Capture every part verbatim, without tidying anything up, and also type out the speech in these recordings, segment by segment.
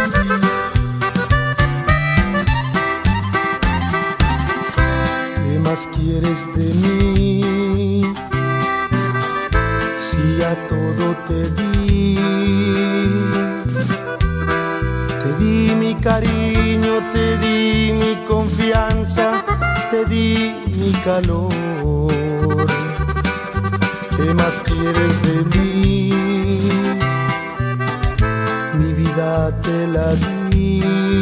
¿Qué más quieres de mí? Si ya todo te di, te di mi cariño, te di mi confianza, te di mi calor. ¿Qué más quieres de mí? Mi vida te la di.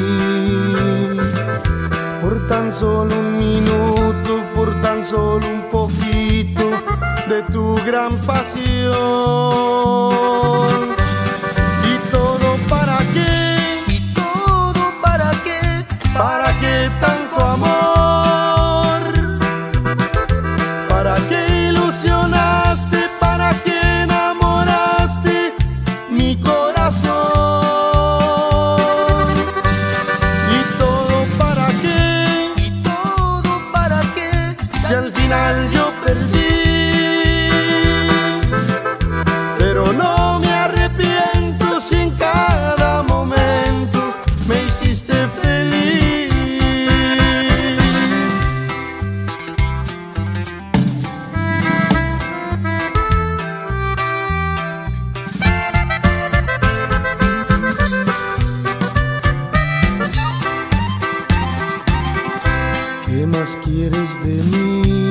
Por tan solo un minuto, por tan solo un poquito de tu gran pasión. ¿Y todo para qué? ¿Y todo para qué? ¿Para qué tanto amor? ¿Para qué ilusionaste? ¿Para qué enamoraste mi corazón? ¿Y todo para qué? ¿Y todo para qué? Si al final yo perdí, pero no me arrepiento si en cada momento me hiciste feliz. ¿Qué más quieres de mí?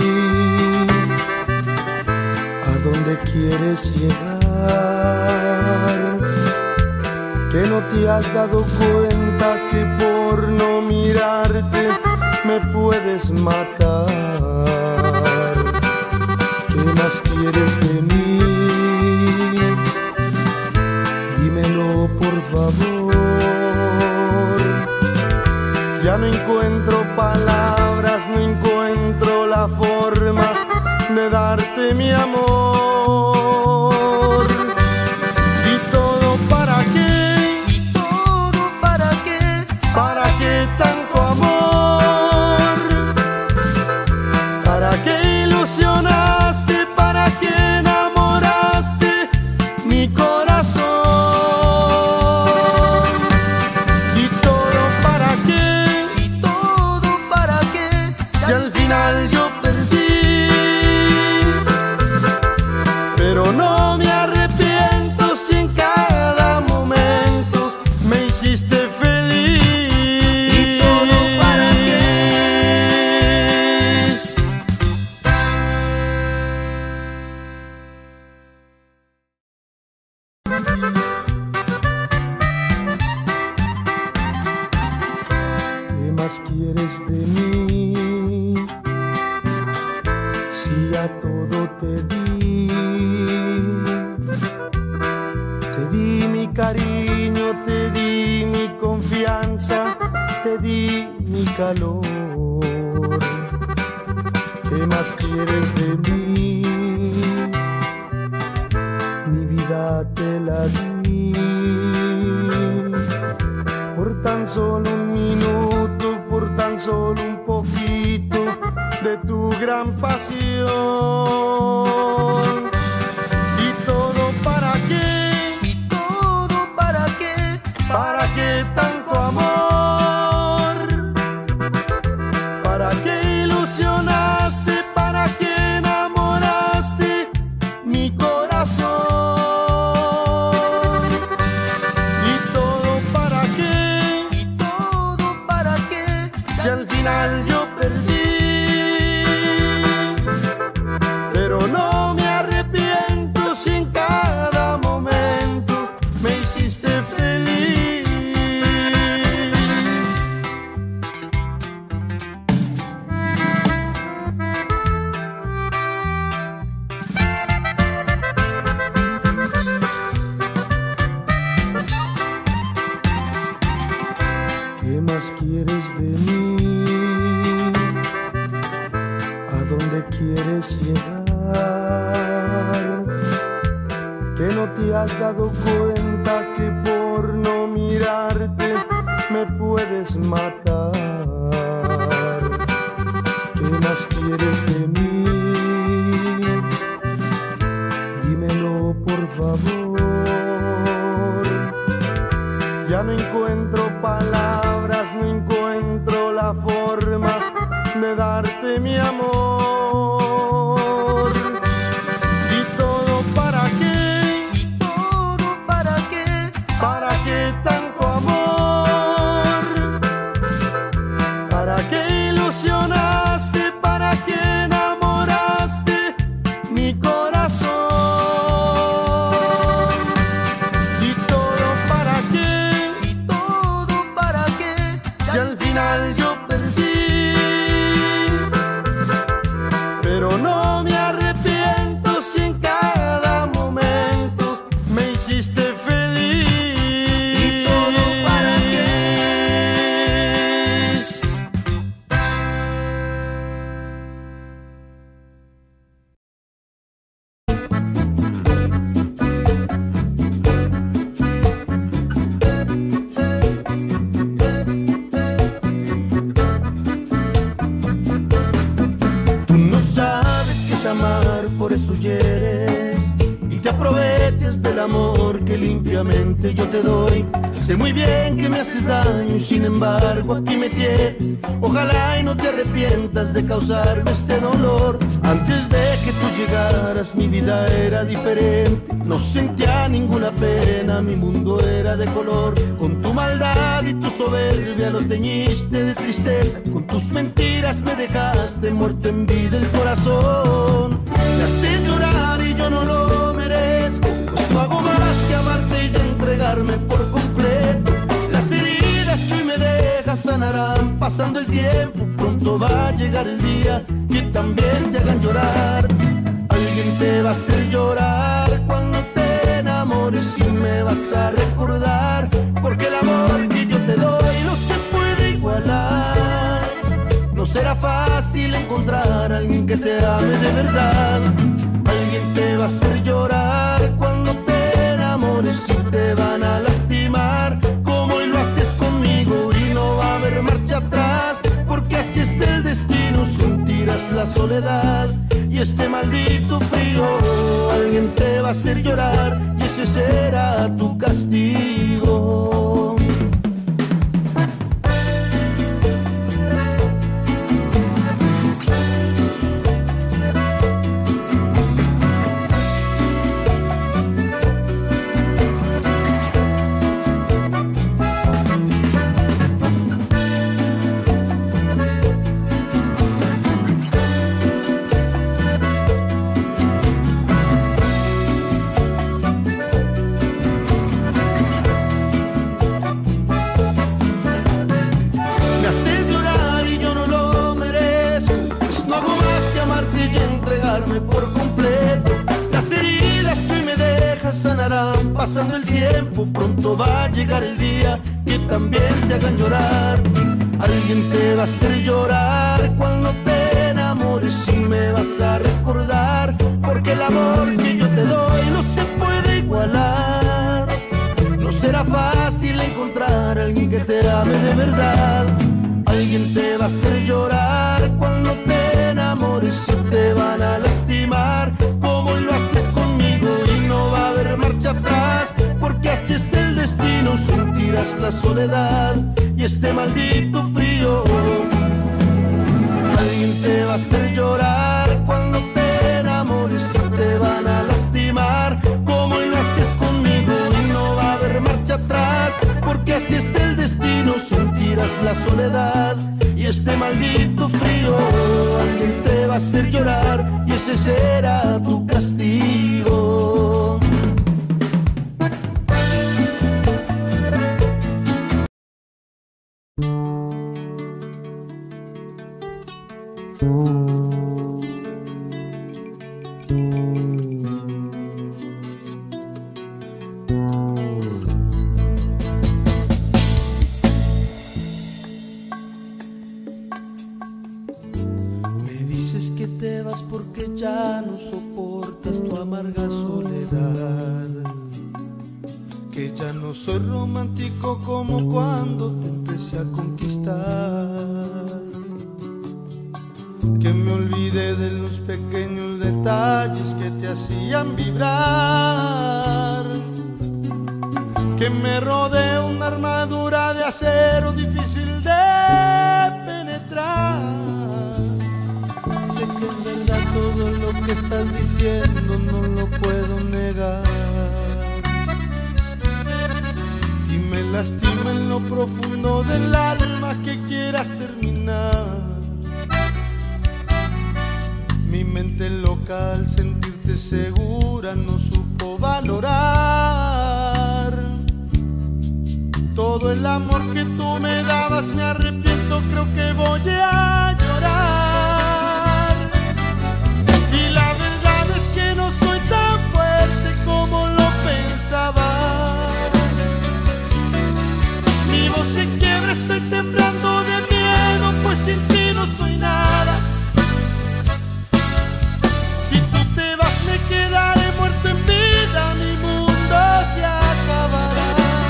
¿A dónde quieres llegar? ¿Que no te has dado cuenta que por no mirarte me puedes matar? ¿Qué más quieres de mí? Dímelo por favor. Ya no encuentro palabras, no encuentro la forma de darte mi amor. ¿Y todo para qué? ¿Y todo para qué? ¿Para qué tanto amor? ¿Para qué ilusionaste? ¿Para qué enamoraste mi corazón? ¿Y todo para qué? ¿Y todo para qué? Si al final yo perdí, pero no me arrepiento si en cada momento me hiciste feliz. ¿Y todo para qué? ¿Qué más quieres de mí? Si ya todo te di, te di mi cariño, te di mi confianza, te di mi calor. ¿Qué más quieres de mí? Mi vida te la di. Por tan solo un minuto, por tan solo un poquito de tu gran pasión. ¿Y todo para qué? ¿Y todo para qué? ¿Para qué tanto amor? ¿Para qué ilusionaste? ¿Para qué enamoraste mi corazón? ¿Y todo para qué? ¿Y todo para qué? Si al final yo perdí, pero no me arrepiento si en cada momento me hiciste feliz. ¿Qué más quieres de mí? ¿A dónde quieres llegar? ¿Que no te has dado cuenta que por no mirarte me puedes matar? ¿Qué más quieres de mí? Dímelo por favor. Ya no encuentro encuentro palabras, no encuentro la forma de darte mi amor. ¿Y todo para qué? ¿Y todo para qué? ¿Para qué tanto amor? ¿Para qué ilusionaste? ¿Para qué enamoraste mi corazón? ¿Y todo para qué? ¿Y todo para qué? Si al final yo perdí, pero no me arrepiento si en cada momento me hiciste feliz. ¿Y todo para qué? Tú no sabes qué es amar, por eso hieres y te aprovechas del amor que limpiamente yo te doy. Sé muy bien que me haces daño y sin embargo aquí me tienes. Ojalá y no te arrepientas de causarme este dolor. Antes de que tú llegaras mi vida era diferente. No sentía ninguna pena, mi mundo era de color. Con tu maldad y tu soberbia lo teñiste de tristeza. Con tus mentiras me dejaste muerto en vida el corazón. Me haces llorar y yo no lo merezco, pues no hago más que amarte y entregarme por completo. Las heridas que hoy me dejas sanarán pasando el tiempo. Pronto va a llegar el día que también te hagan llorar. Alguien te va a hacer llorar cuando te enamores y me vas a recordar, porque el amor que yo te doy no se puede igualar. No será fácil encontrar a alguien que te ame de verdad. Alguien te va a hacer llorar cuando te enamores y te van a lastimar, como hoy lo haces conmigo, y no va a haber marcha atrás, porque así es el destino, sentirás la soledad y este maldito frío. Alguien te va a hacer llorar y ese será tu castigo. Por completo, las heridas que hoy me dejas sanarán pasando el tiempo. Pronto va a llegar el día que también te hagan llorar. Alguien te va a hacer llorar cuando te enamores y me vas a recordar, porque el amor que yo te doy no se puede igualar. No será fácil encontrar a alguien que te ame de verdad. Alguien te va a hacer llorar cuando te enamores y te van a lastimar, como lo haces conmigo, y no va a haber marcha atrás, porque así es el destino, sentirás la soledad y este maldito frío. Alguien te va a hacer llorar cuando te enamores y te van a lastimar, como lo haces conmigo, y no va a haber marcha atrás, porque así es el destino, sentirás la soledad y este maldito frío. Alguien te va a hacer llorar y ese será tu castigo. Porque ya no soportas tu amarga soledad, que ya no soy romántico como cuando te empecé a conquistar, que me olvidé de los pequeños detalles que te hacían vibrar, que me rodee una armadura de acero difícil de penetrar. Sé que es verdad todo lo que estás diciendo, no lo puedo negar. Y me lastima en lo profundo del alma que quieras terminar. Mi mente loca al sentirte segura no supo valorar todo el amor que tú me dabas. Me arrepiento, creo que voy a llorar. Y la verdad es que no soy tan fuerte como lo pensaba. Mi voz se quiebra, estoy temblando de miedo, pues sin ti no soy nada. Si tú te vas me quedaré muerto en vida, mi mundo se acabará.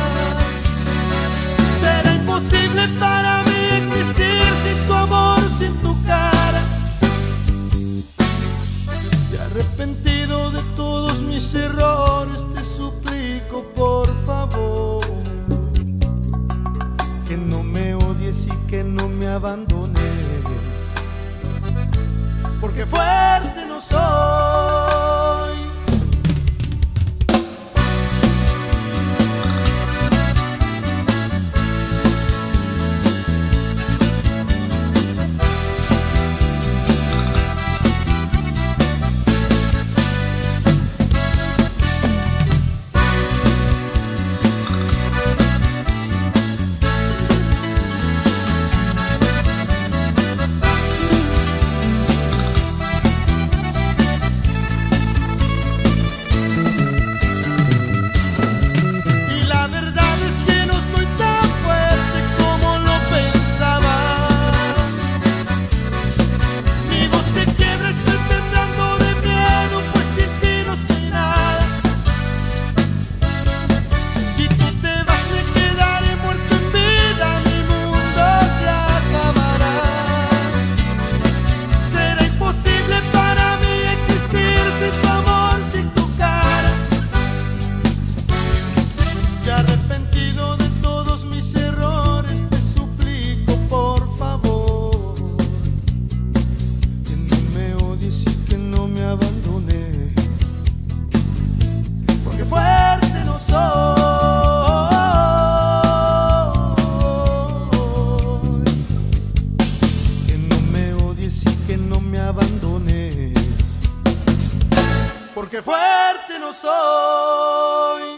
Será imposible para mí existir sin tu amor, sin tu cara. Y arrepentido de todos mis errores, te suplico por favor que no me odies y que no me abandones, porque fuerte no soy. Porque fuerte no soy.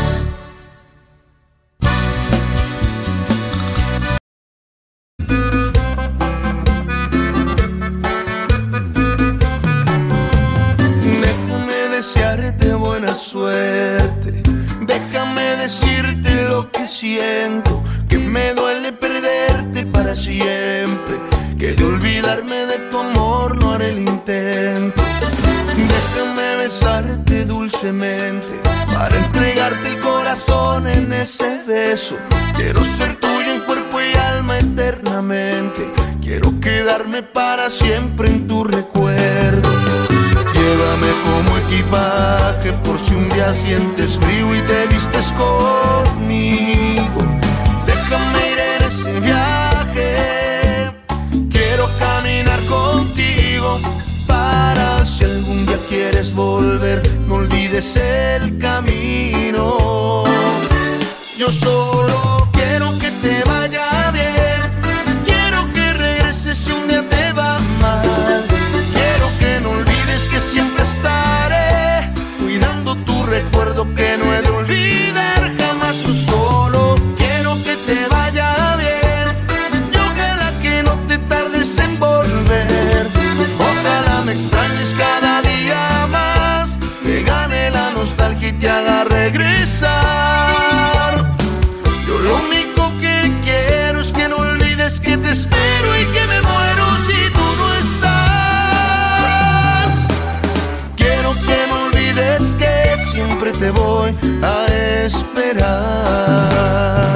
Déjame desearte buena suerte, déjame decirte lo que siento, que me duele perderte para siempre, que de olvidarme de tu amor no haré el intento. Déjame besarte dulcemente para entregarte el corazón en ese beso. Quiero ser tuyo en cuerpo y alma eternamente. Quiero quedarme para siempre en tu recuerdo. Llévame como equipaje por si un día sientes frío y te vistes conmigo. Déjame ir en ese viaje. Quiero caminar contigo para si algún día quieres volver, no olvides el camino. Yo solo quiero que te vaya bien, quiero que regreses si un día te va mal. Quiero que no olvides que siempre estaré cuidando tu recuerdo que no he de olvidar jamás. Yo solo quiero que te vaya bien y ojalá que no te tardes en volver. Ojalá me extrañes cada día más, te gane la nostalgia y te haga regresar. Yo lo único que quiero es que no olvides que te espero y que me muero si tú no estás. Quiero que no olvides que siempre te voy a esperar.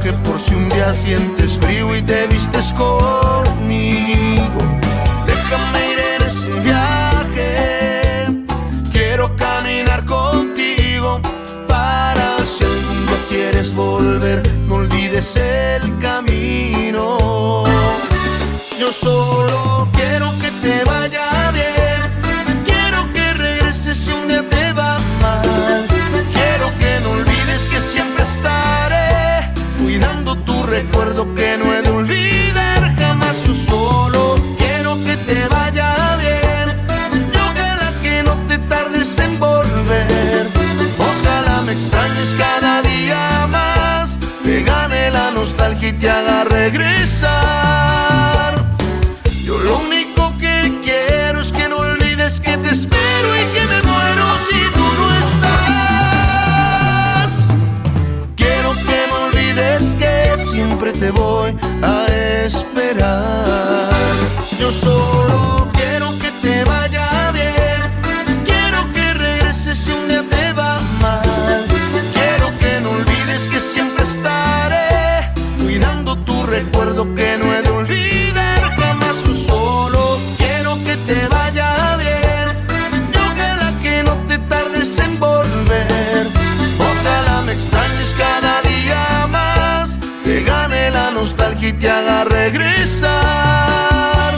viaje por si un día sientes frío y te vistes conmigo. Déjame ir en ese viaje, quiero caminar contigo para si algún día quieres volver, no olvides el camino. Yo solo quiero que te vaya bien, quiero que regreses si un día te va mal. Quiero que no olvides que siempre estaré cuidando tu recuerdo que no he de olvidar jamás. Yo solo quiero que te vaya bien y ojalá que no te tardes en volver. Ojalá me extrañes cada día más, te gane la nostalgia y te haga regresar. Yo lo único que quiero es que no olvides que te espero y que me muero si tú no estás. Quiero que no olvides que siempre te voy a esperar. Yo solo quiero que te vaya bien, quiero que regreses si un día te va mal. Quiero que no olvides que siempre estaré cuidando tu recuerdo que no he de olvidar jamás. Yo solo quiero que te vaya bien y ojalá que no te tardes en volver. Ojalá me extrañes cada día más, te gane la nostalgia y te haga regresar.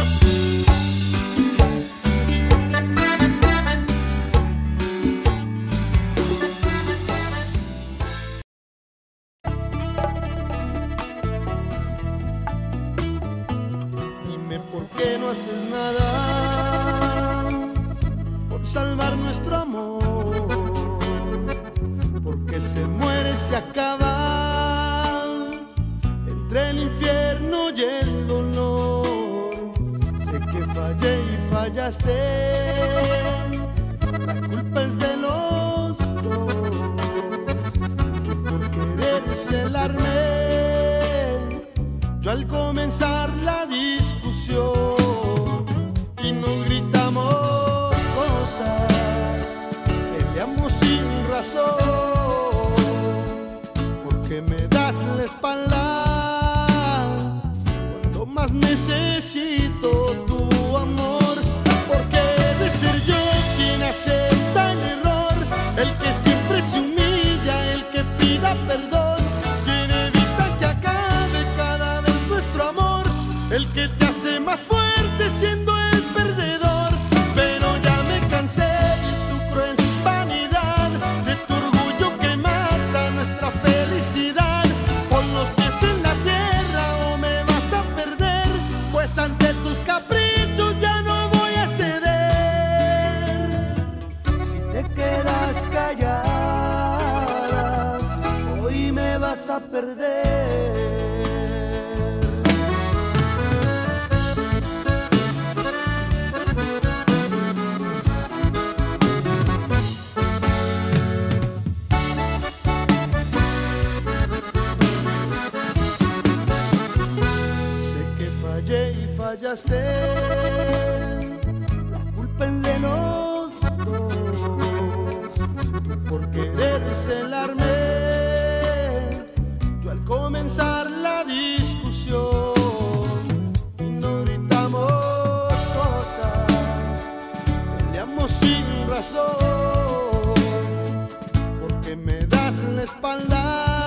Dime por qué no haces nada por salvar nuestro amor, porque se muere, se acaba entre el infierno y el dolor. Sé que fallé y fallaste, la culpa es de los dos. Tú por querer celarme, yo al comenzar la discusión y nos gritamos cosas, peleamos sin razón, porque me das la espalda cuando más necesito tu amor. Porque de ser yo quien acepta el error, el que siempre se humilla, el que pida perdón, quien evita que acabe cada vez nuestro amor, el que te hace más fuerte siendo el perdedor. Pero ya me cansé de tu cruel vanidad, de tu orgullo que mata nuestra felicidad. Pon los pies en la tierra o me vas a perder, pues ante tus caprichos ya no voy a ceder. Si te quedas callada, hoy me vas a perder. Fallaste, la culpa es de los dos. Tú por querer celarme, yo al comenzar la discusión y nos gritamos cosas, peleamos sin razón, porque me das la espalda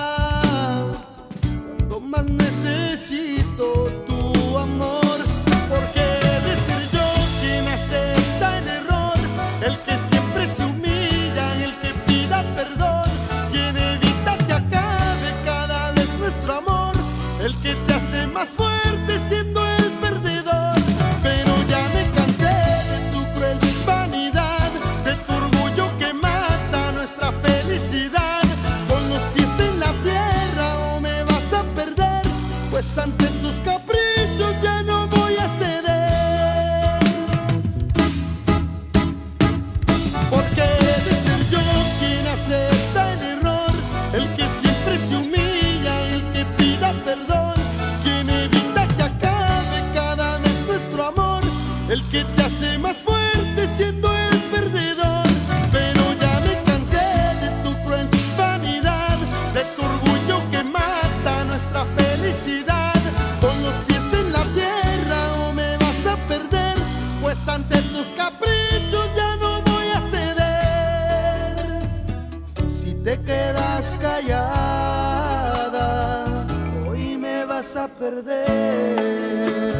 cuando más necesito tu amor. Porque de ser yo quien acepta el error, el que siempre se humilla, el que pida perdón, quien evita que acabe cada vez nuestro amor, el que te hace más fuerte siendo el perdedor. Pero ya me cansé de tu cruel vanidad, de tu orgullo que mata nuestra felicidad. Con los pies en la tierra o me vas a perder, pues ante tus caprichos ya no voy a ceder. Porque de ser yo quien acepta el error, el que siempre se humilla, el que pida perdón, quien evita que acabe cada vez nuestro amor, el que te hace más fuerte siendo el perdedor. Pero ya me cansé de tu cruel vanidad, de tu orgullo que mata nuestra perder.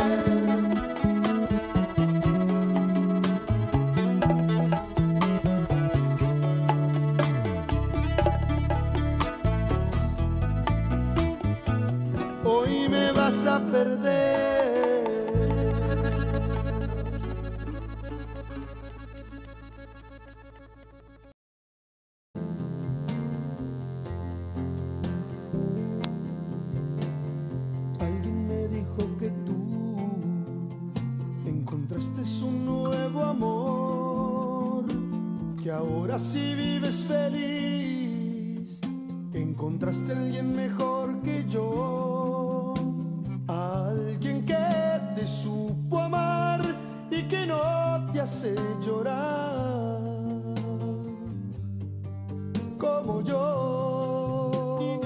Hoy me vas a perder. Alguien me dijo que tú encontraste un nuevo amor, que ahora sí vives feliz, que encontraste a alguien mejor que yo, alguien que te supo amar y que no te hace llorar como yo.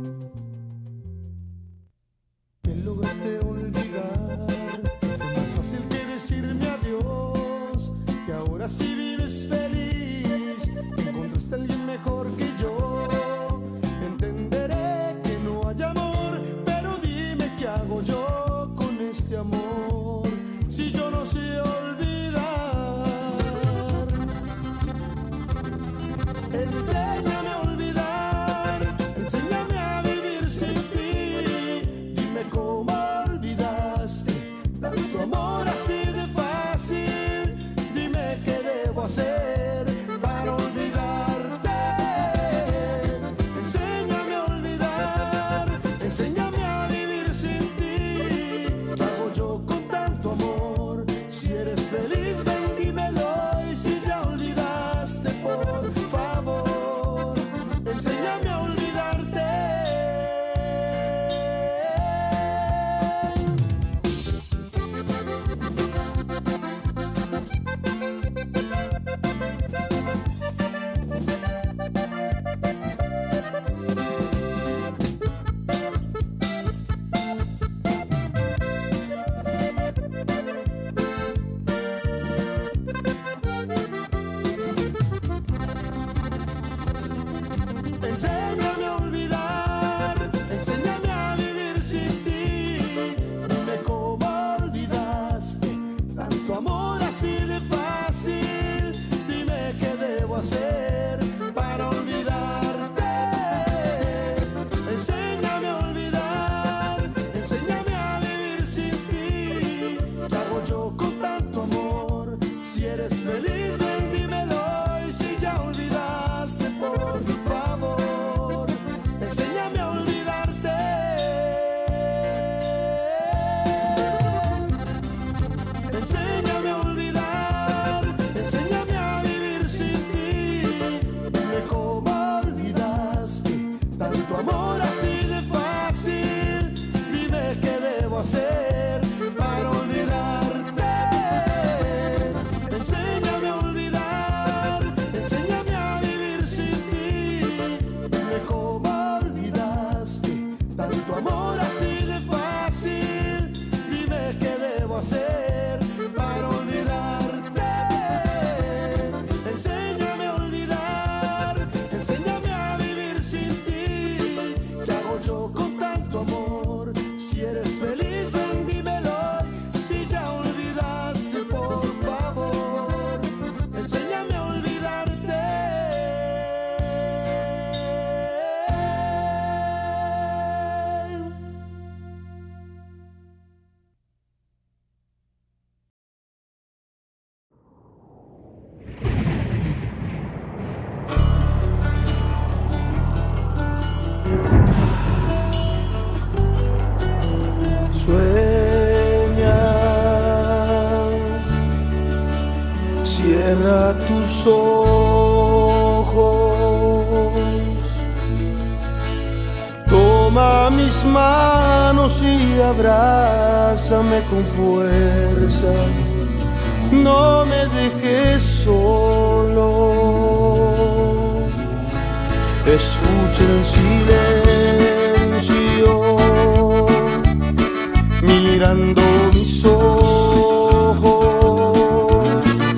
Me lograste olvidar, fue más fácil que decirme adiós, que ahora sí vives feliz, que encontraste a alguien mejor que yo. Entenderé que no hay amor, pero dime qué hago yo con este amor, si yo no sé olvidar. Enséñame a olvidar, enséñame a vivir sin ti. Dime cómo olvidaste tanto amor así de fácil. Dime qué debo hacer para olvidarte. Enséñame a olvidar, enséñame a vivir sin ti. ¿Qué hago yo con tanto amor? Si eres feliz, ven, dímelo. Y si ya olvidaste, por favor, enséñame a olvidarte. Enséñame a olvidar, enséñame a vivir sin ti. Dime cómo olvidaste tanto amor así de fácil. Dime qué debo hacer para olvidarte. Enséñame a olvidar, enséñame a vivir sin ti. ¿Qué hago yo con tanto amor? Si eres feliz, ven, dímelo. Y si ya olvidaste, por favor, enséñame a olvidarte. Enséñame a olvidar, enséñame a vivir sin ti. Dime cómo olvidaste tanto amor así de fácil. Dime qué debo hacer para olvidarte. Enséñame a olvidar, enséñame a vivir sin ti. Dime cómo olvidaste tanto amor así de fácil. Dime qué debo hacer para olvidarte. Enséñame a olvidar, enséñame a vivir sin ti. ¿Qué hago yo con tanto amor? Si eres feliz, ven, dímelo. Si ya olvidaste, por favor, enséñame a olvidarte. Sueña, cierra tus ojos, toma mis manos y abrázame con fuerza. No me dejes solo, escucha el silencio mirando mis ojos.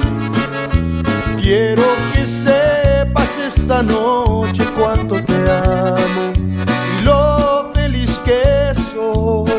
Quiero que sepas esta noche cuánto te amo y lo feliz que soy.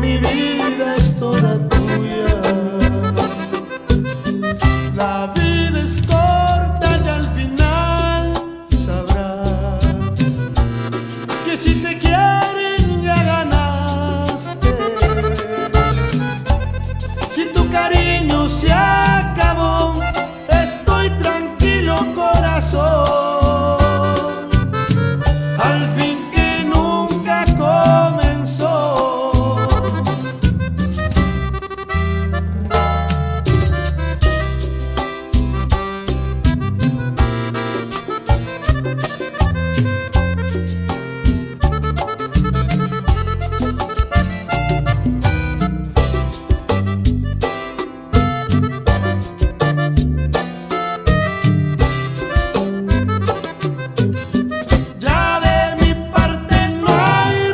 mi vida es toda tuya. La vida es corta y al final sabrás que si te quieren ya ganaste. Si tu cariño se acabó, estoy tranquilo, corazón. Al fin que nunca comenzó. Ya de mi parte no hay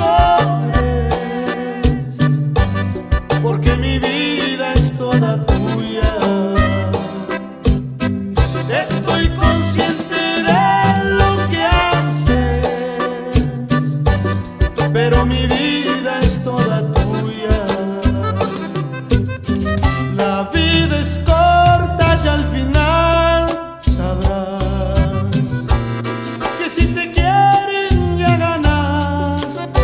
rencores, porque mi vida es toda tuya. Estoy consciente de lo que haces, pero mi vida es toda tuya. La vida es corta y al final sabrás que si te quieren ya ganaste.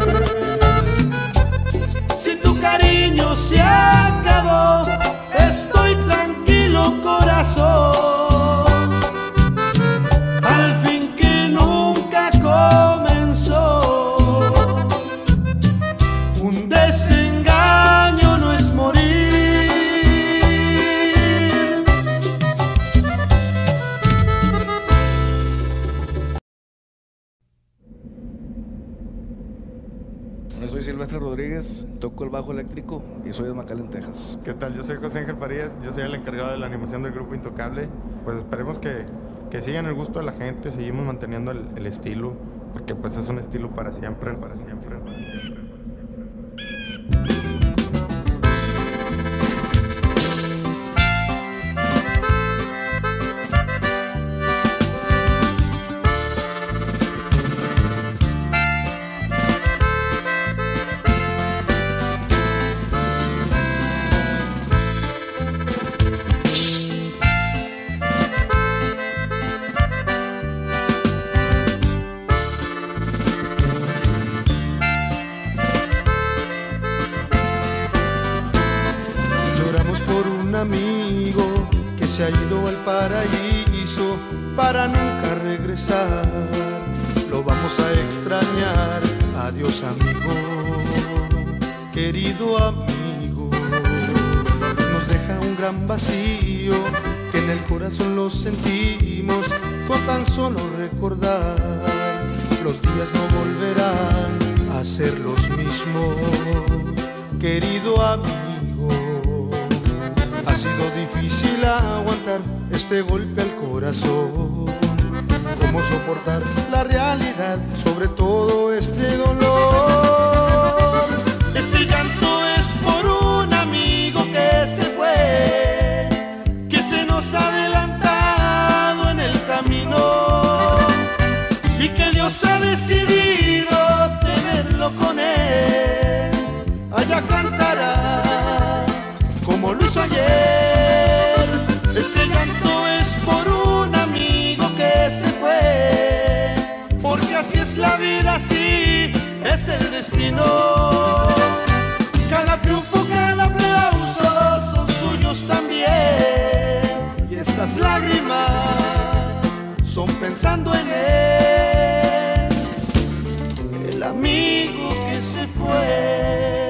Si tu cariño se acabó, estoy tranquilo, corazón. Al fin que nunca comenzó. Un desengaño no es morir. Yo soy Silvestre Rodríguez, toco el bajo eléctrico y soy de McAllen, Texas. ¿Qué tal? Yo soy José Ángel Farías, yo soy el encargado de la animación del grupo Intocable. Pues esperemos que, que sigan el gusto de la gente, seguimos manteniendo el, el estilo, porque pues es un estilo para siempre, para siempre, para siempre. Lloramos por un amigo que se ha ido al paraíso para nunca regresar. Lo vamos a extrañar. Adiós, amigo, querido amigo. Nos deja un gran vacío que en el corazón lo sentimos con tan solo recordar. Los días no volverán a ser los mismos, querido amigo. Ha sido difícil aguantar este golpe al corazón. ¿Cómo soportar la realidad sobre todo este dolor? Este llanto es por un amigo que se fue, que se nos ha adelantado en el camino y que Dios ha decidido tenerlo con él. Allá cantará como lo hizo ayer. Este llanto es por un amigo que se fue, porque así es la vida, así es el destino. Cada triunfo, cada aplauso son suyos también, y estas lágrimas son pensando en él, el amigo que se fue.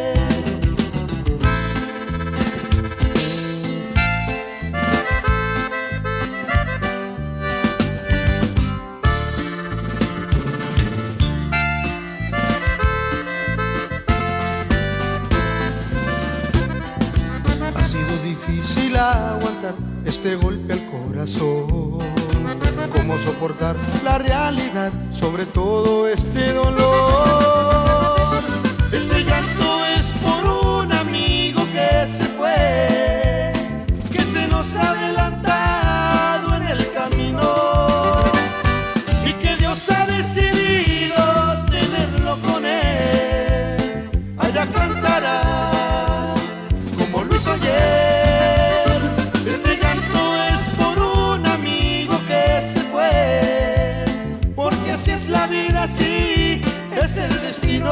Difícil aguantar este golpe al corazón. ¿Cómo soportar la realidad sobre todo este dolor? Este llanto es por un amigo que se fue, que se nos ha adelantado en el camino y que Dios ha decidido tenerlo con él. Allá canta llorará como lo hizo ayer. Este llanto es por un amigo que se fue, porque así es la vida, así es el destino.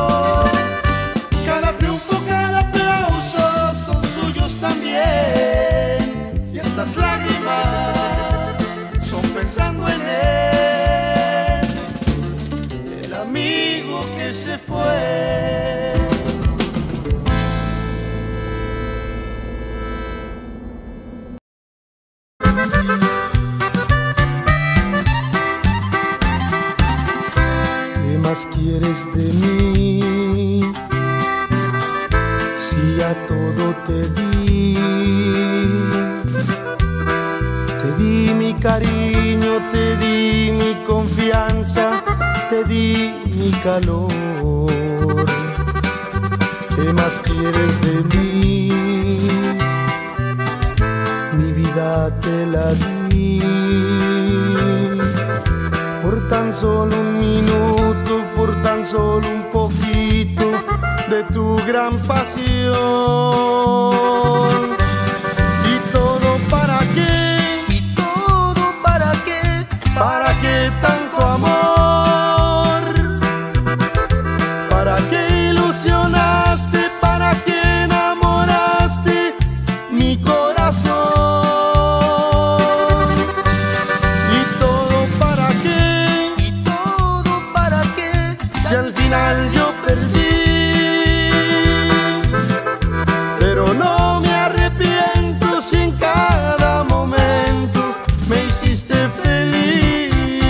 Cada triunfo, cada aplauso son suyos también, y estas lágrimas son pensando en él, el amigo que se fue. ¿Qué más quieres de mí? Si ya todo te di, te di mi cariño, te di mi confianza, te di mi calor. ¿Qué más quieres de mí? Mi vida te la di, por tan solo un minuto, por tan solo un poquito de tu gran pasión. ¿Y todo para qué? ¿Y todo para qué? ¿Para qué tanto amor? ¿Para qué ilusionaste? ¿Para qué enamoraste mi corazón? ¿Y todo para qué? ¿Y todo para qué? Si al final yo perdí, pero no me arrepiento si en cada momento me hiciste feliz.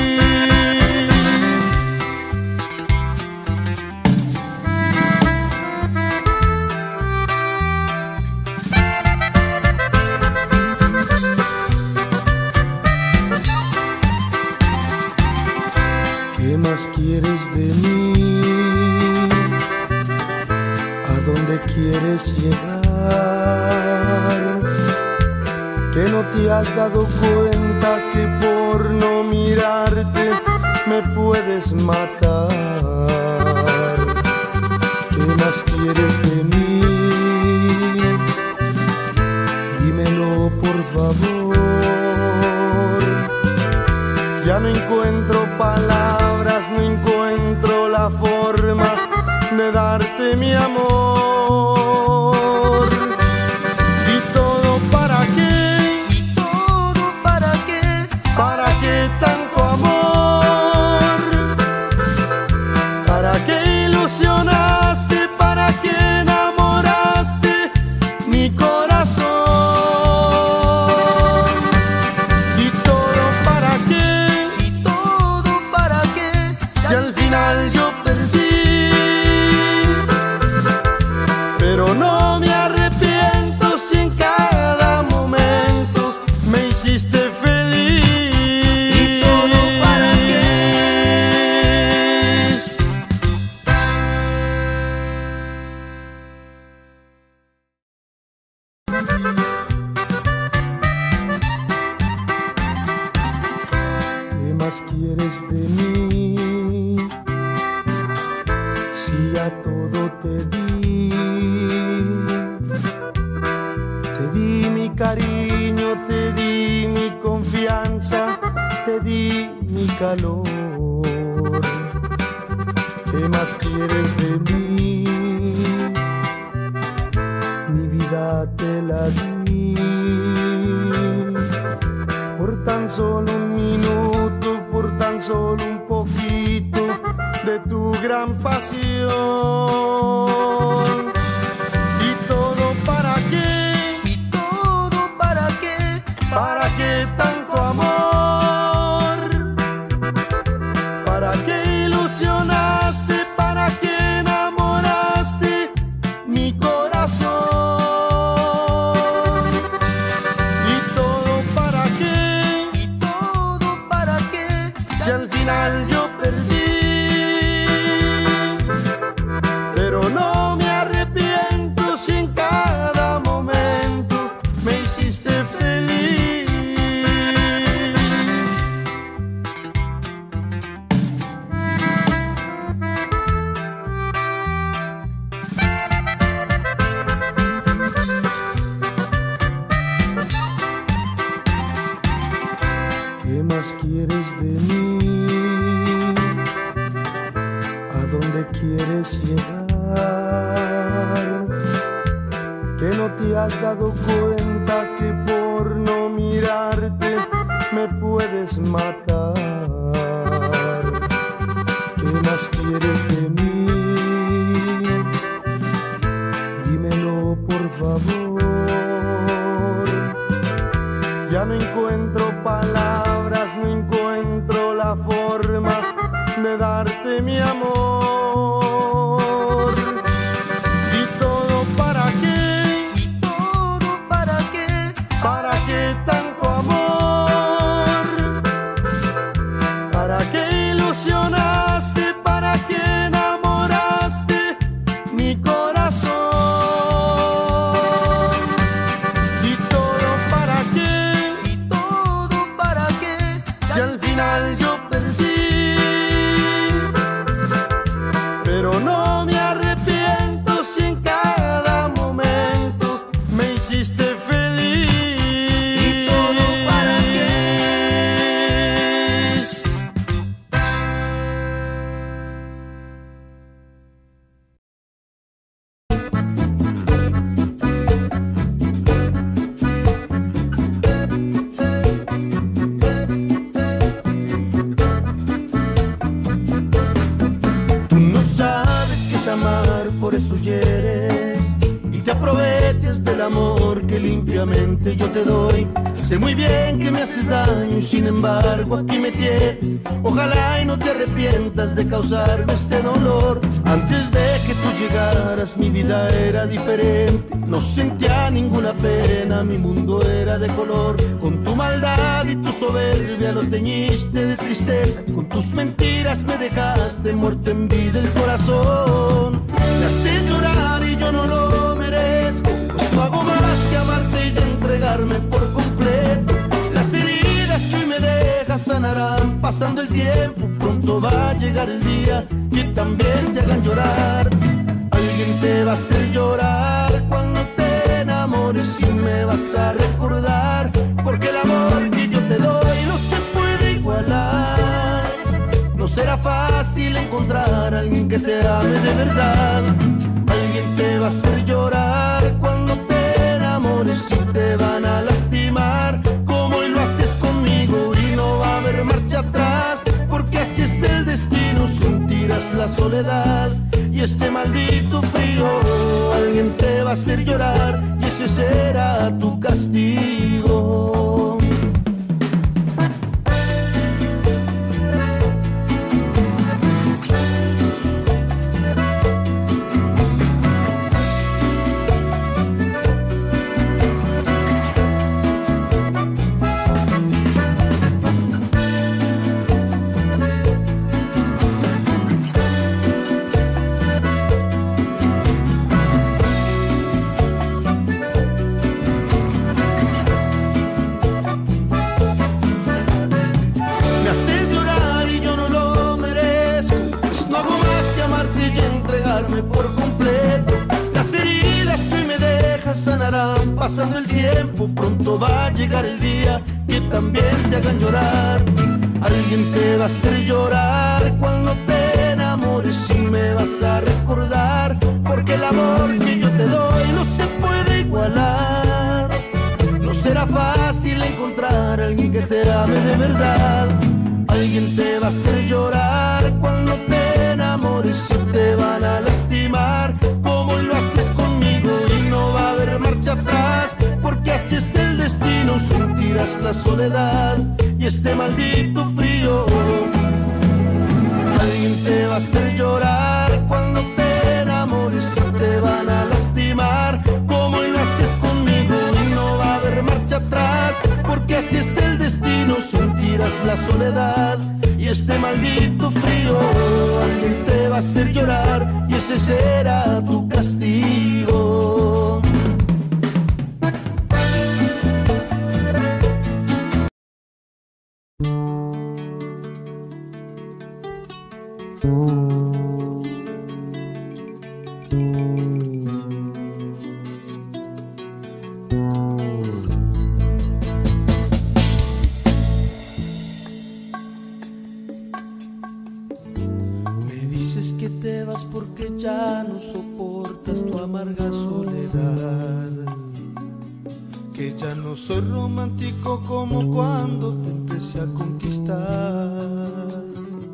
¿Qué más quieres de mí? ¿A dónde quieres llegar? Que no te has dado cuenta que por no mirarte me puedes matar. ¿Qué más quieres de mí? Dímelo por favor. Ya no encuentro palabras, no encuentro la forma de darte mi amor. ¿Y todo para qué? ¿Y todo para qué? ¿Para qué tanto amor? ¿Para qué ilusionaste? ¿Para qué enamoraste mi corazón? ¿Y todo para qué? ¿Y todo para qué? Si al final yo perdí, pero no me arrepiento si en cada momento me hiciste feliz. ¿Y todo para qué? ¿Qué más quieres de mí? Si ya todo te di, te di mi cariño, te di mi confianza, te di mi calor. ¿Qué más quieres de mí? Mi vida te la di, por tan solo un minuto, por tan solo un poquito de tu gran pasión. ¿Y todo para qué? ¿Y todo para qué? ¿Para qué tanto amor? ¿Para qué ilusionaste? ¿Para qué enamoraste mi corazón? ¿Y todo para qué? ¿Y todo para qué? Si al final yo perdí, pero no que no te has dado cuenta que por no mirarte me puedes matar. ¿Qué más quieres de mí? Dímelo por favor. Ya no encuentro palabras, no encuentro la forma de darte mi amor. ¿Y todo para qué? ¿Y todo para qué? ¿Para qué tanto amor? ¿Para qué ilusionaste? ¿Para qué enamoraste mi corazón? ¿Y todo para qué? ¿Y todo para qué? Si al final yo perdí, pero no me arrepiento si en cada momento me hiciste feliz. ¿Y todo para qué? Tú no sabes qué es amar, por eso hieres y te aprovechas del amor que limpiamente yo te doy. Sé muy bien que me haces daño y sin embargo aquí me tienes. Ojalá y no te arrepientas de causarme este dolor. Antes de que tú llegaras mi vida era diferente. No sentía ninguna pena, mi mundo era de color. Con tu maldad y tu soberbia lo teñiste de tristeza. Con tus mentiras me dejaste muerto en vida el corazón. Me haces llorar y yo no lo merezco, pues no hago más que amarte y entregarme por completo. Las heridas que hoy me dejas sanarán pasando el tiempo. Pronto va a llegar el día que también te hagan llorar. Alguien te va a hacer llorar cuando te enamores y me vas a recordar, porque el amor que yo te doy no se puede igualar. No será fácil encontrar a alguien que te ame de verdad. Alguien te va a hacer llorar cuando te enamores y te van a lastimar, como hoy lo haces conmigo, y no va a haber marcha atrás, porque así es el destino, sentirás la soledad y este maldito frío. Alguien te va a hacer llorar y ese será tu castigo. Por completo, las heridas que hoy me dejas sanarán pasando el tiempo. Pronto va a llegar el día que también te hagan llorar. Alguien te va a hacer llorar cuando te enamores y me vas a recordar, porque el amor que yo te doy no se puede igualar. No será fácil encontrar a alguien que te ame de verdad. Alguien te va a hacer llorar cuando te enamores y te van a lastimar, como lo haces conmigo, y no va a haber marcha atrás, porque así es el destino, sentirás la soledad y este maldito frío. Alguien te va a hacer llorar cuando te enamores y te van a lastimar, como lo haces conmigo, y no va a haber marcha atrás, porque así es el destino, sentirás la soledad y este maldito frío. Alguien te va a hacer llorar y ese será tu castigo. Me dices que te vas porque ya no soportas soledad, que ya no soy romántico como cuando te empecé a conquistar,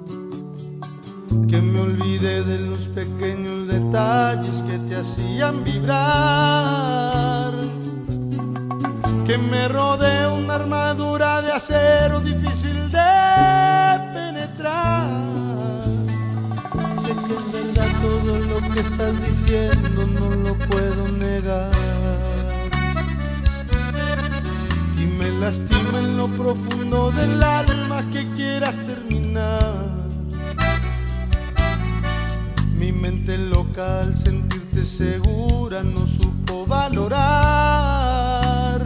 que me olvidé de los pequeños detalles que te hacían vibrar, que me rodee una armadura de acero difícil de penetrar. Sé que es verdad todo lo que estás diciendo, no lo puedo negar, y me lastima en lo profundo del alma que quieras terminar. Mi mente loca al sentirte segura no supo valorar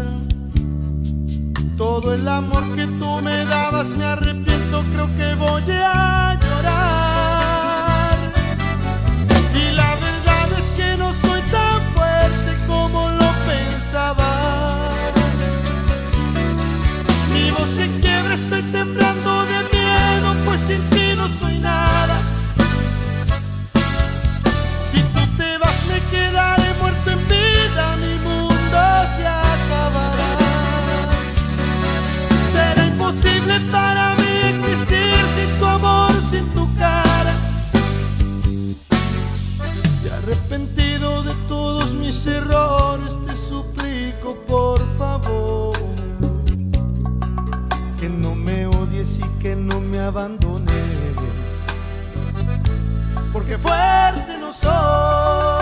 todo el amor que tú me dabas. Me arrepiento, creo que voy a llorar. Y la verdad es que no soy tan fuerte como lo pensaba. Mi voz se quiebra, estoy temblando de miedo, pues sin ti no soy nada. Me quedaré muerto en vida, mi mundo se acabará. Será imposible para mí existir sin tu amor, sin tu cara. Y arrepentido de todos mis errores, te suplico por favor que no me odies y que no me abandones, porque fuerte no soy.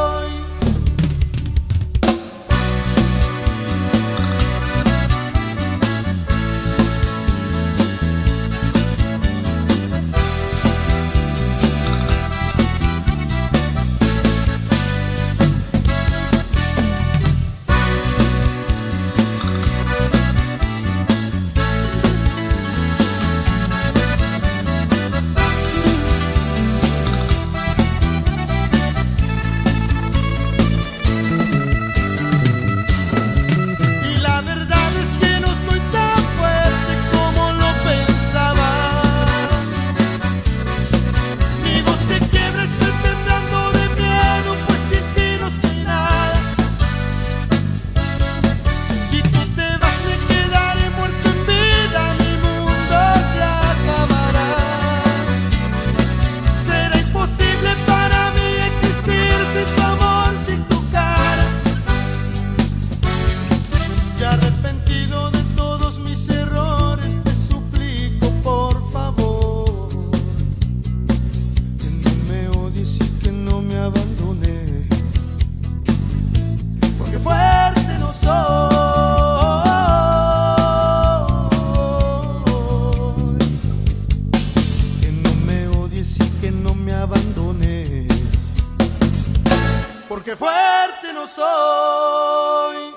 Porque fuerte no soy.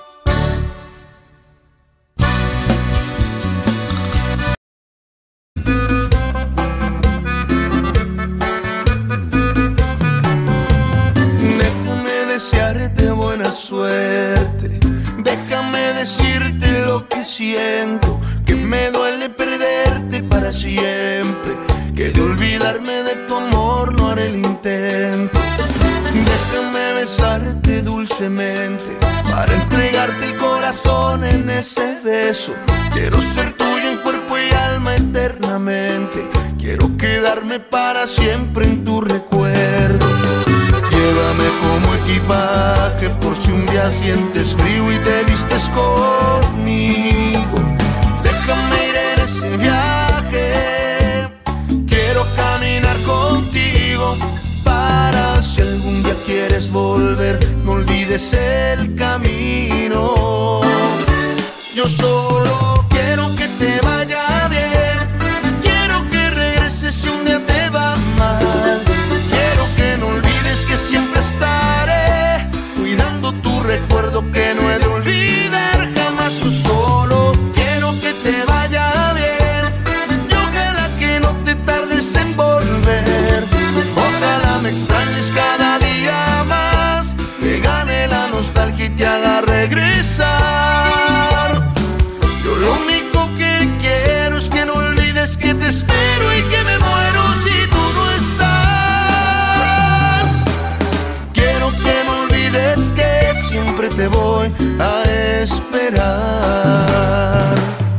Déjame desearte buena suerte, déjame decirte lo que siento, que me duele perderte para siempre, que de olvidarme de tu amor no haré el intento. Déjame besarte dulcemente para entregarte el corazón en ese beso. Quiero ser tuyo en cuerpo y alma eternamente. Quiero quedarme para siempre en tu recuerdo. Llévame como equipaje por si un día sientes frío y te vistes conmigo. Déjame ir en ese viaje. Quiero caminar contigo para si algún día quieres volver, no olvides el camino. Yo solo quiero que te vaya bien, quiero que regreses si un día te va mal. Quiero que no olvides que siempre estaré cuidando tu recuerdo que no he de olvidar jamás. Yo solo quiero que te vaya bien y ojalá que no te tardes en volver. Ojalá me extrañes cada día más, te gane la nostalgia y te haga regresar. Yo lo único que quiero es que no olvides que te espero y que me muero si tú no estás. Quiero que no olvides que siempre te voy a esperar.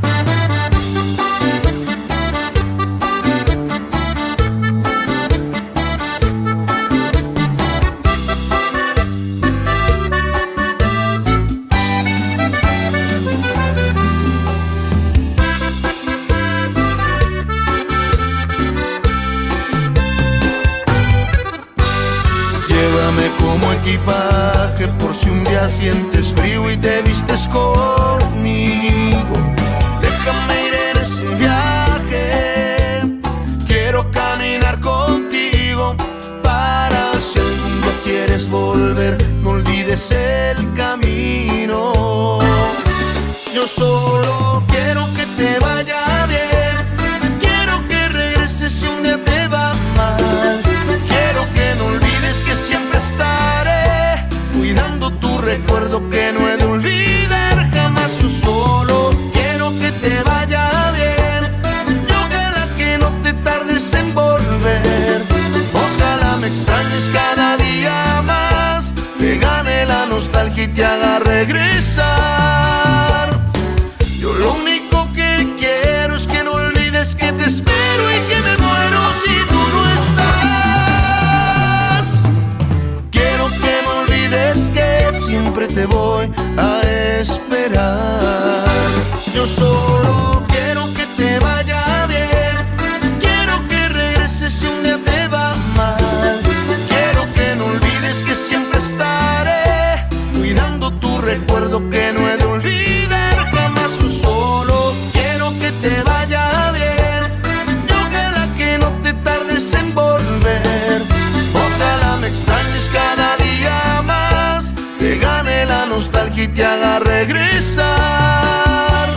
Como equipaje por si un día sientes frío y te vistes conmigo. Déjame ir en ese viaje, quiero caminar contigo. Para si algún día quieres volver, no olvides el camino. Yo solo quiero que te vaya bien, quiero que regreses si un día te va mal. Quiero que no olvides que siempre estaré cuidando tu recuerdo que no he de olvidar jamás. Yo solo quiero que te vaya bien y ojalá que no te tardes en volver. Ojalá me extrañes cada día más, te gane la nostalgia y te haga regresar. Yo lo único que quiero es que no olvides que te espero y que me muero si tú no estás. Quiero que no olvides que siempre te voy a esperar. Yo solo quiero que te vaya bien, quiero que regreses si un día te va mal. Quiero que no olvides que siempre estaré cuidando tu recuerdo que no he de olvidar jamás. Yo solo quiero que te vaya bien y ojalá que no te tardes en volver. Ojalá me extrañes cada día más, te gane la nostalgia y te haga regresar.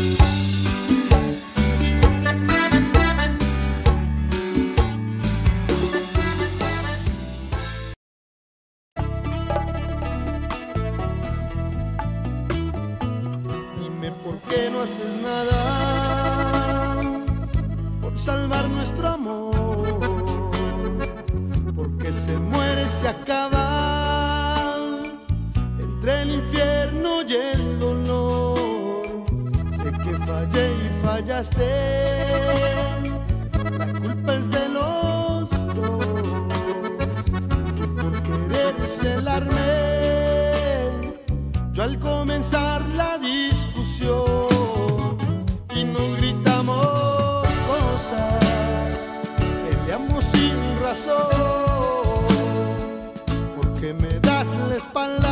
Dime por qué no haces nada por salvar nuestro amor, porque se muere, se acaba entre el infierno y el dolor. Sé que fallé y fallaste, la culpa es de los dos. Tú por querer celarme, yo al comenzar la discusión y nos gritamos cosas, peleamos sin razón, porque me das la espalda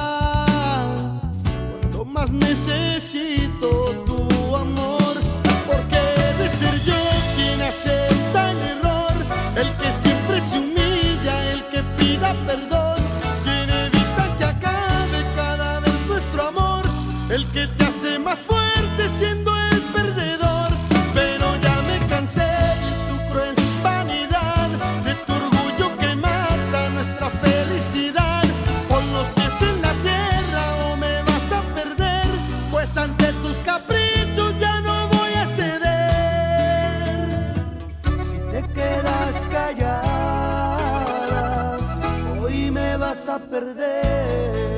cuando más necesito tu amor. Porque de ser yo quien acepta el error, el que siempre se humilla, el que pida perdón, quien evita que acabe cada vez nuestro amor, el que te hace más fuerte siendo el perdedor. Pero ya me cansé de tu cruel vanidad, de tu orgullo que mata nuestra felicidad. Pon los pies en la tierra o me vas a perder, pues ante tus caprichos ya no voy a ceder. Si te quedas callada, hoy me vas a perder.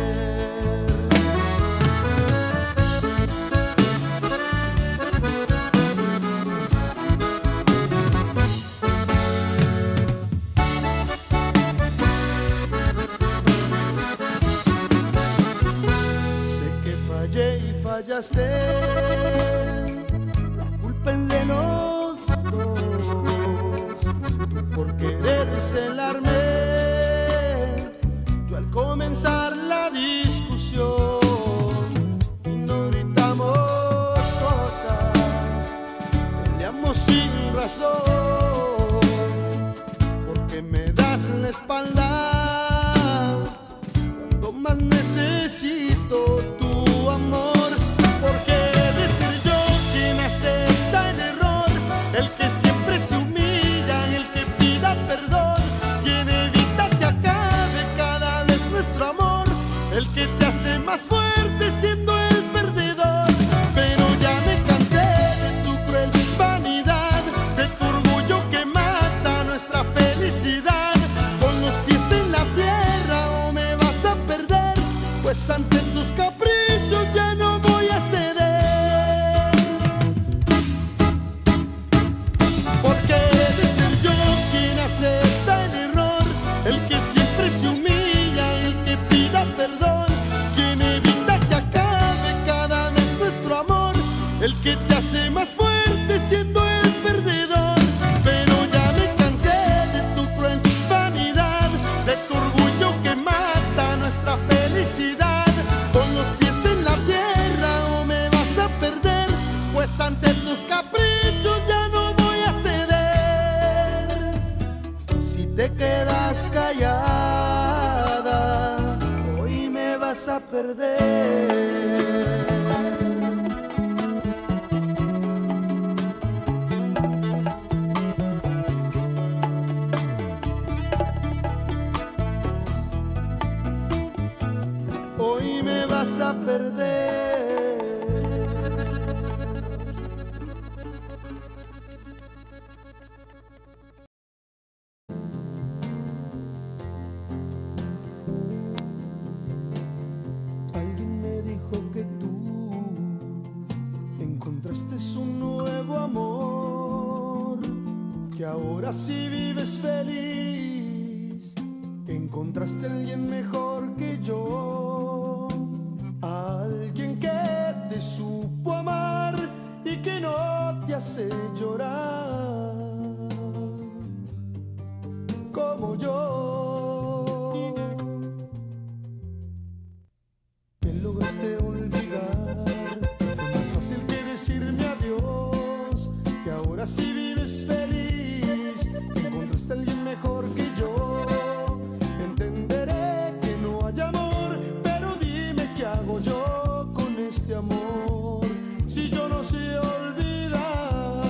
Fallaste, la culpa es de los dos. Tú por querer celarme, yo al comenzar la discusión y nos gritamos cosas, peleamos sin razón, porque me das la espalda cuando más necesito tu amor. Porque de ser yo quien acepta el error, el que siempre se humilla, el que pida perdón, quien evita que acabe cada vez nuestro amor, el que te hace más fuerte siendo el perdedor. Pero ya me cansé de tu cruel vanidad, de tu orgullo que mata nuestra felicidad. Con los pies en la tierra o me vas a perder, pues vas a perder. Hoy me vas a perder. Alguien me dijo que tú encontraste un nuevo amor, que ahora sí vives feliz, que encontraste a alguien mejor que yo, alguien que te supo amar y que no te hace llorar como yo. Me lograste olvidar, fue más fácil que decirme adiós, que ahora sí vives feliz, que encontraste a alguien mejor que yo. Entenderé que no hay amor, pero dime qué hago yo con este amor, si yo no sé olvidar.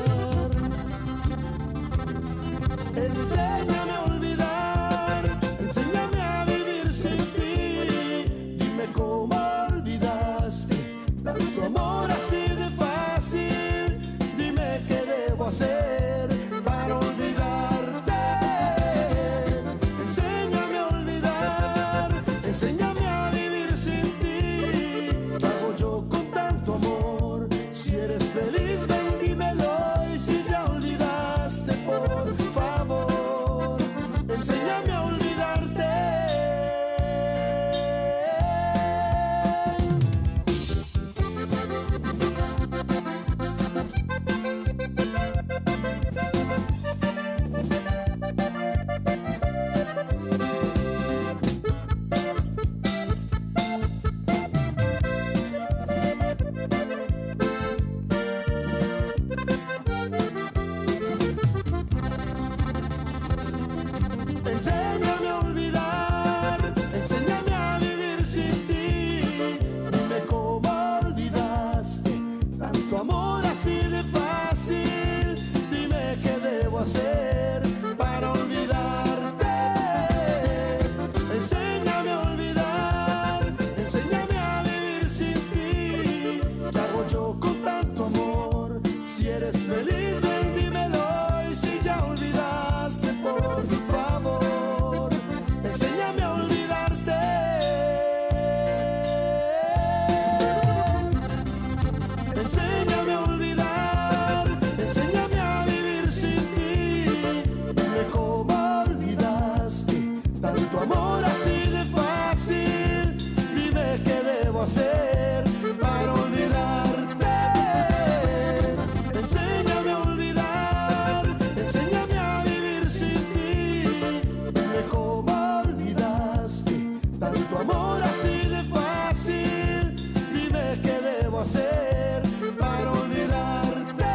Enséñame a olvidar, enséñame a vivir sin ti. Dime cómo olvidaste tanto amor así de fácil. Dime qué debo hacer para olvidarte. Enséñame a olvidar, enséñame a vivir sin ti. ¿Qué hago yo con tanto amor? Si eres feliz, ven, dímelo. Y si ya olvidaste, por favor, enséñame a olvidarte. Enséñame a olvidar, enséñame a vivir sin ti. Dime cómo olvidaste tanto amor así de fácil. Dime qué debo hacer para olvidarte. Enséñame a olvidar, enséñame a vivir sin ti. ¿Qué hago yo con tanto amor? Si eres feliz, ven, dímelo. Y si ya olvidaste, por favor, enséñame a olvidarte. Enséñame a olvidar, enséñame a vivir sin ti. Dime cómo olvidaste tanto amor así de fácil. Dime qué debo hacer para olvidarte. Enséñame a olvidar, enséñame a vivir sin ti. Dime cómo olvidaste tanto amor así de fácil. Dime qué debo hacer para olvidarte.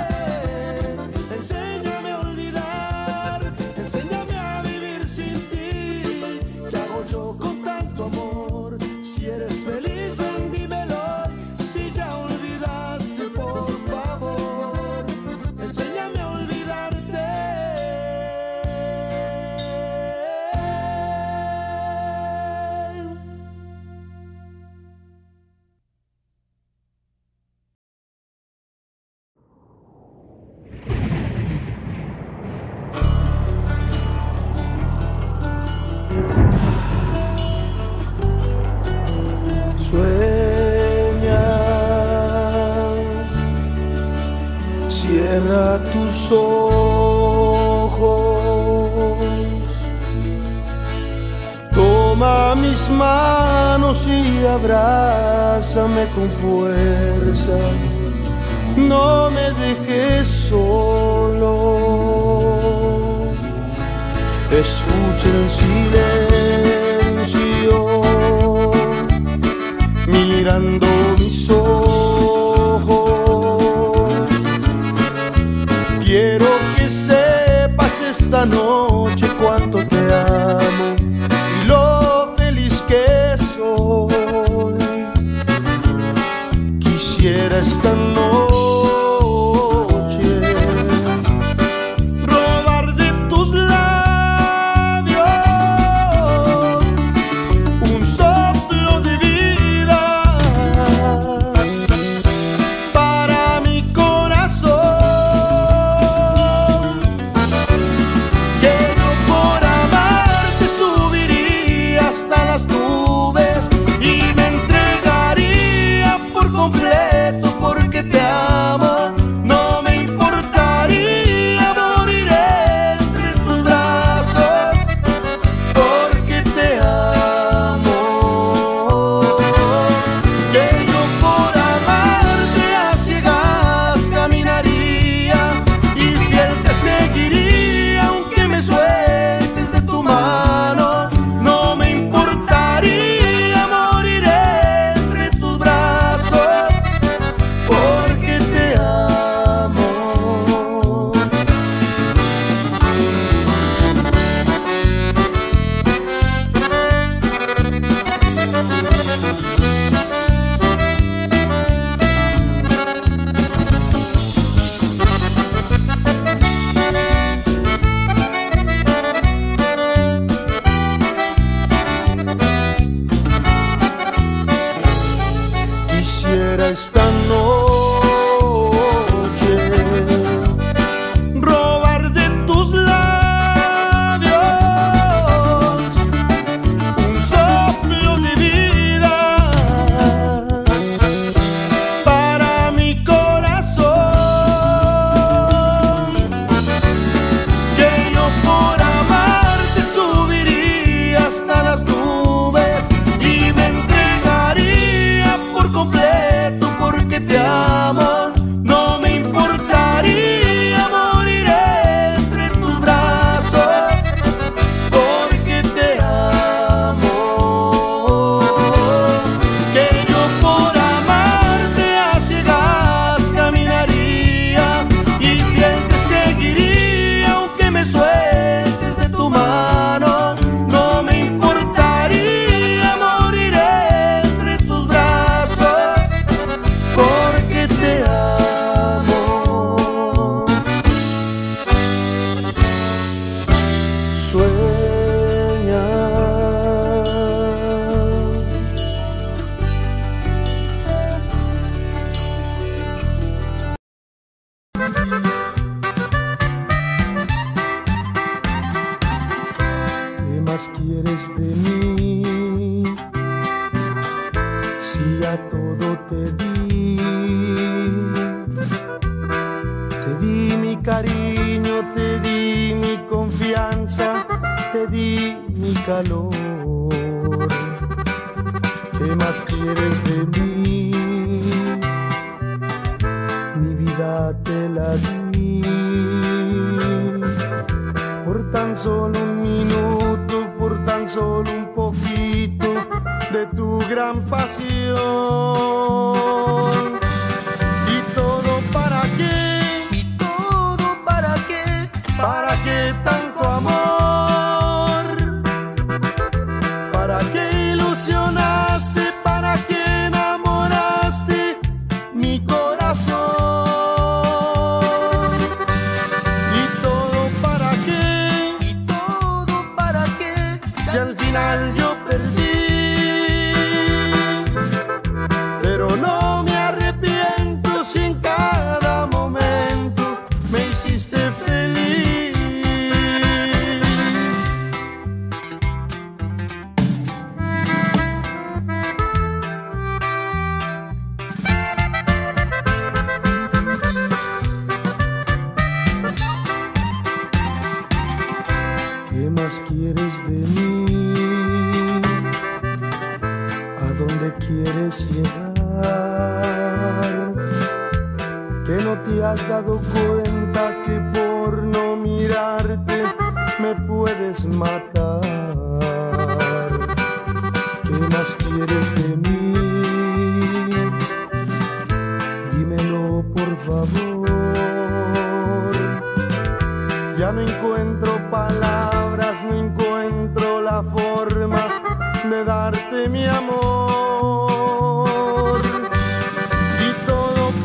Enséñame a olvidar, enséñame a vivir sin ti. ¿Qué hago yo con tanto amor? Si eres feliz, ven, dímelo. Si ya olvidaste, por favor, enséñame a olvidarte. Sueña, cierra tus ojos, toma mis manos y abrázame con fuerza. No me dejes solo, escucha el silencio mirando mis ojos. Quiero que sepas esta noche cuánto te amo y lo feliz que soy. esta noche robar de tus labios un soplo de vida para mi corazón, que yo por amarte subiría hasta las nubes y me entregaría por completo porque te amo. No me importaría morir entre tus brazos porque te amo. Que yo por amarte a ciegas caminaría y fiel te seguiría aunque me sueltes de tu mano. No me importaría morir entre tus brazos porque te amo. Quisiera esta noche robar de tus labios un soplo de vida para mi corazón, que yo por amarte subiría hasta las nubes y me entregaría por completo porque te amo. No me importaría morir entre tus brazos porque te amo. Que yo por amarte a ciegas caminaría y fiel te seguiría aunque me sueltes de tu mano. No me importaría morir entre tus brazos porque te amo. Sueña. ¿Qué más quieres de mí? Si a todo te di, te di mi cariño, te di mi confianza, te di mi calor. ¿Qué más quieres de mí? Mi vida te la di por tan solo un minuto, por tan solo un poquito de tu gran pasión. ¿Y todo para qué? ¿Y todo para qué? ¿Para qué tanto amor? ¿Para qué ilusionaste? ¿Para qué enamoraste mi corazón? ¿Y todo para qué? ¿Y todo para qué? Si al final yo perdí, pero no me arrepiento si en cada momento me hiciste feliz. ¿Qué más quieres de mí? ¿A dónde quieres llegar? Que no te has dado cuenta que por no mirarte me puedes matar. ¿Qué más quieres de mí? Dímelo por favor. Ya no encuentro palabras, no encuentro la forma de darte mi amor. Y todo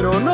pero no